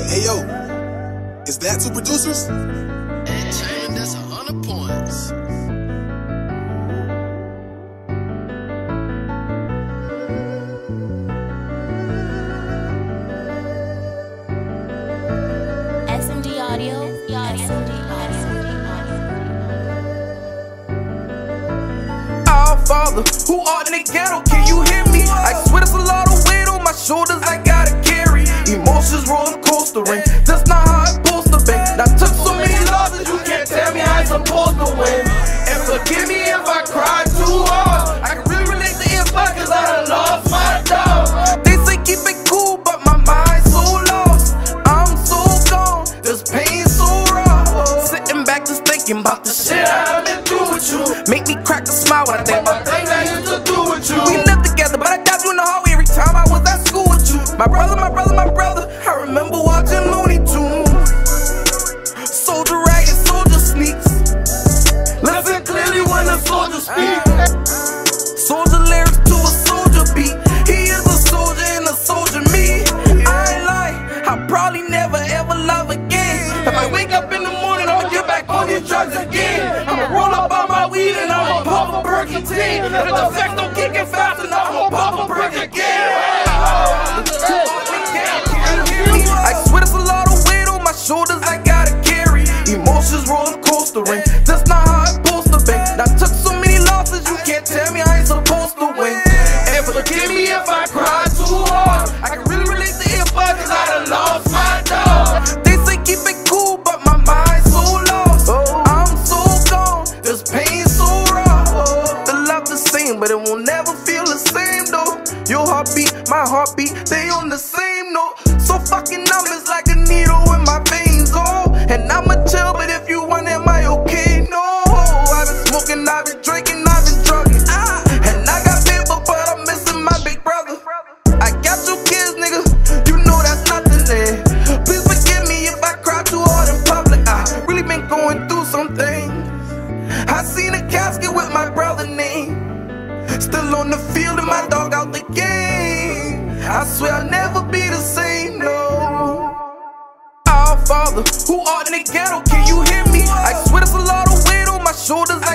Hey yo, is that two producers? And China, that's 100 points. SMD audio. Our Father, who art in the ghetto, can you hear me? I swear there's a lot of weight on my shoulders I gotta carry. Emotions roller coastering, that's not how it's supposed to be. I took so many losses, you can't tell me how I'm supposed to win. And forgive me if I cry too hard. I can really relate to if I, cause I done lost my dog. They say keep it cool, but my mind's so lost. I'm so gone, this pain so raw. Sitting back just thinking about the shit I've been through with you. Make me crack a smile when I think about things I used to do with you. We lived together, but I got you in the hallway every time I was at school with you. My brother, I remember watching Looney Tunes. Soldier rag and soldier sneaks. Listen clearly when the soldier speaks. Soldier lyrics to a soldier beat. He is a soldier and a soldier me. I ain't lying, I'll probably never ever love again. If I wake up in the morning, I'ma get back on these drugs again. I'ma roll up on my weed and I'ma pop a Berkey tea. If the effects don't kick in fast enough, I'ma pop a Berkey again. I swear there's a lot of weight on my shoulders I gotta carry. Emotions roller coastering, that's not how it's supposed to be. I took so many losses, you can't tell me I ain't supposed to win. And forgive me if I cry too hard. I can really relate to if I, cause I done lost my dog. They say keep it cool, but my mind's so lost. I'm so gone, this pain so raw. The love the same, but it won't never feel the same though. Your heartbeat, my heartbeat, they on the same note. So fucking numb, it's like a needle in my veins, oh. And I'ma chill, but if you want, am I okay? No. I've been smoking, I've been drinking, I've been drugging. And I got paper, but I'm missing my big brother. I got 2 kids, nigga, you know that's nothing there. Please forgive me if I cry too hard in public. I really been going through something. I seen a casket with my brother name. Still on the field and my dog out the game. I swear I'll never be the same, no. Our Father, who art in the ghetto, can you hear me? I swear there's a lot of weight on my shoulders I